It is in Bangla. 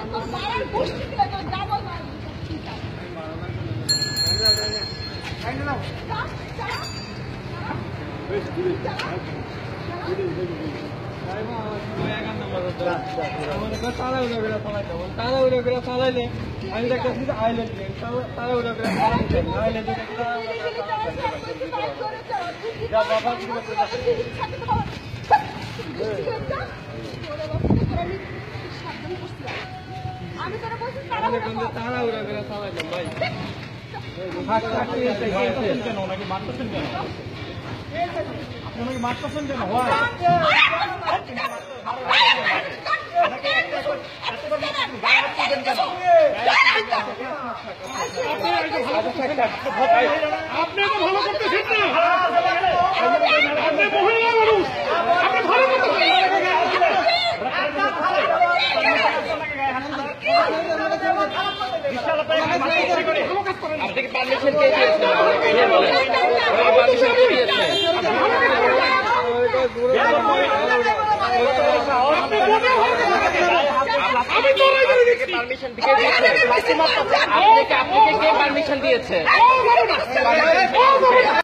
চালাইলে আমি দেখতেছি আইল্যান্ড তারা ওরা তারা ওরা চালাইলাম ভাই কেন ওনাকে মারতেছেন কেন আপনি ওনাকে মারতেছেন কেন আপনি তো ভালো করতেছেন না আপনি মহিলা মানুষ আপনি ভালো করতেছেন আপনি কি পারমিশন কে দিয়েছেন পারমিশন দিয়েছে আপনাকে কে পারমিশন দিয়েছে